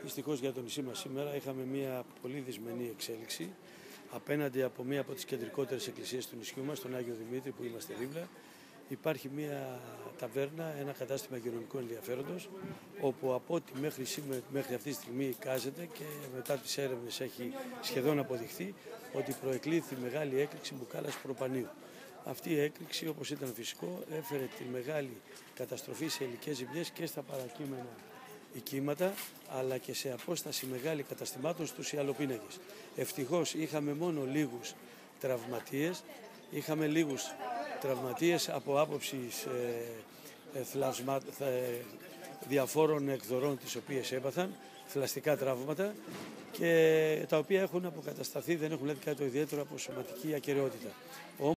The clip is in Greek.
Δυστυχώς για το νησί μας σήμερα είχαμε μια πολύ δυσμενή εξέλιξη απέναντι από μία από τις κεντρικότερες εκκλησίες του νησιού μας, τον Άγιο Δημήτρη που είμαστε δίπλα. Υπάρχει μια ταβέρνα, ένα κατάστημα υγειονομικού ενδιαφέροντος, όπου από ό,τι μέχρι αυτή τη στιγμή εικάζεται και μετά τις έρευνες έχει σχεδόν αποδειχθεί ότι προεκλήθη μεγάλη έκρηξη μπουκάλας προπανίου. Αυτή η έκρηξη, όπως ήταν φυσικό, έφερε τη μεγάλη καταστροφή σε υλικές ζημιές και στα παρακείμενα οικίματα, αλλά και σε απόσταση μεγάλη καταστημάτων στους ιαλοπίνακες. Ευτυχώς είχαμε μόνο λίγους τραυματίες από άποψη διαφόρων εκδορών τις οποίες έπαθαν, θλαστικά τραύματα και τα οποία έχουν αποκατασταθεί, δεν έχουν δηλαδή κάτι το ιδιαίτερο από σωματική ακεραιότητα.